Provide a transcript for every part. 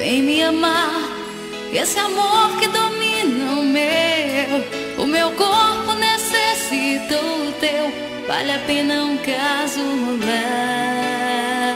vem me amar. Esse amor que domina o meu corpo necessita o teu. Vale a pena um caso rolar.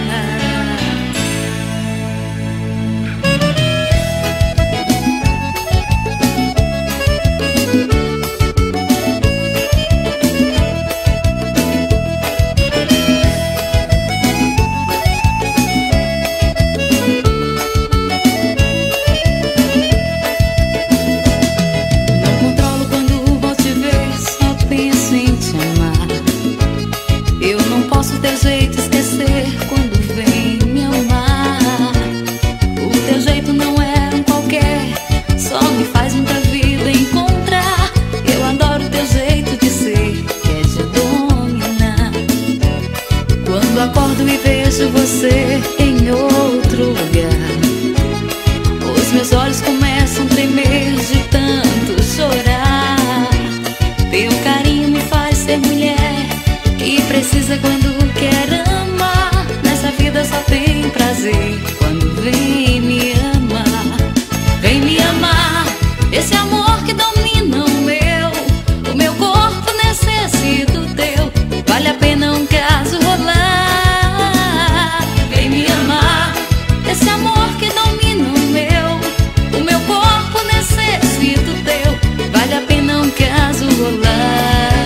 Posso teu jeito esquecer quando vem me amar. O teu jeito não é um qualquer, só me faz muita vida encontrar. Eu adoro teu jeito de ser, que é de dominar. Quando acordo e vejo você em outro lugar, os meus olhos começam a tremer de tanto chorar. Teu carinho me faz ser mulher e precisa quando quer amar. Nessa vida só tem prazer quando vem me amar. Vem me amar, esse amor que domina o meu corpo necessita o teu. Vale a pena um caso rolar. Vem me amar, esse amor que domina o meu corpo necessita o teu. Vale a pena um caso rolar.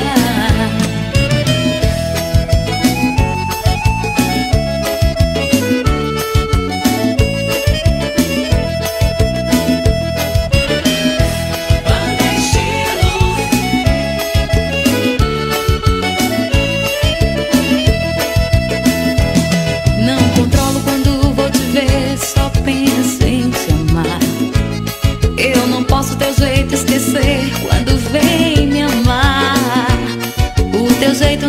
Só penso em te amar. Eu não posso teu jeito esquecer quando vem me amar. O teu jeito